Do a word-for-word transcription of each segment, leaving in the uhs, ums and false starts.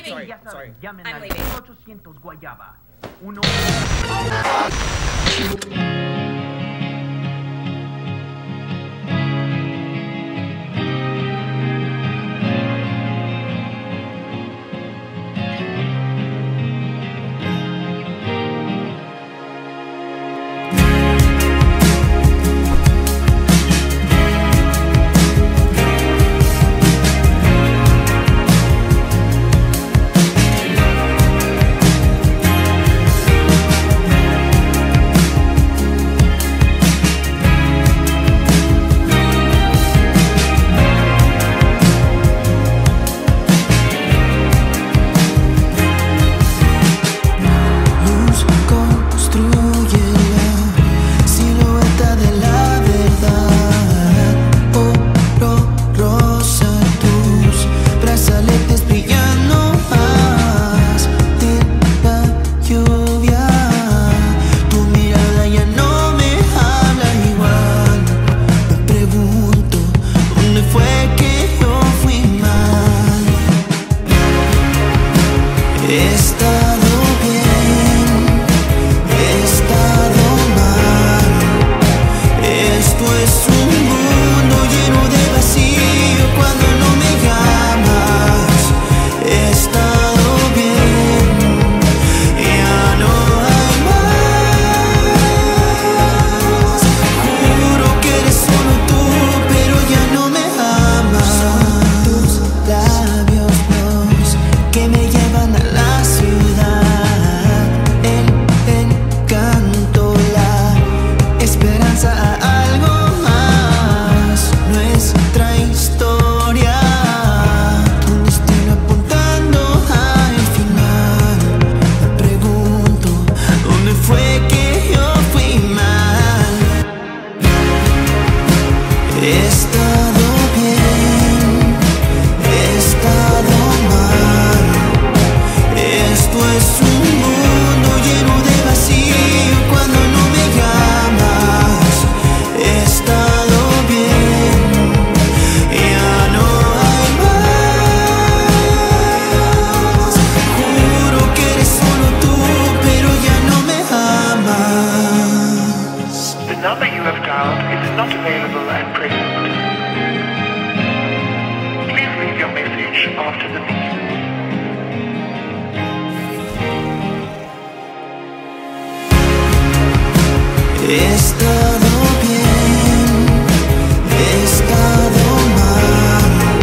leaving. Sorry, Ya saben, sorry. llamen I'm al leaving. ochocientos Guayaba. Uno... He estado bien, he estado mal.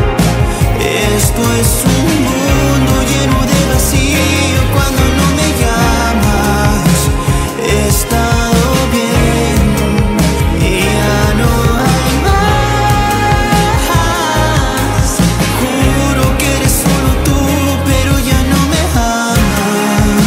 Esto es un mundo lleno de vacío cuando no me llamas. He estado bien y ya no hay más. Juro que eres solo tú, pero ya no me amas.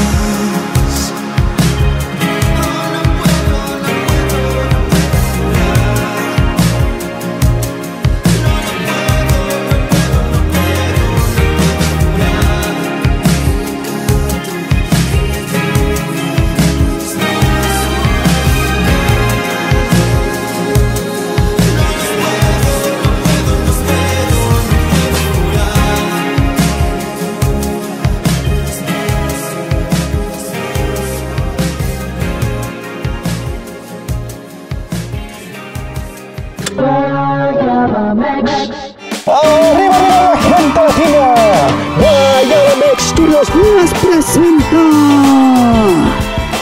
¡Arriba, arriba, gente latina! Guayaba Mex Studios nos presenta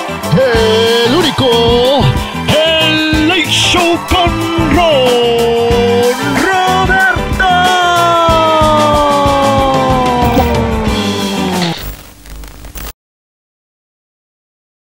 el único, el Late Show con Roll.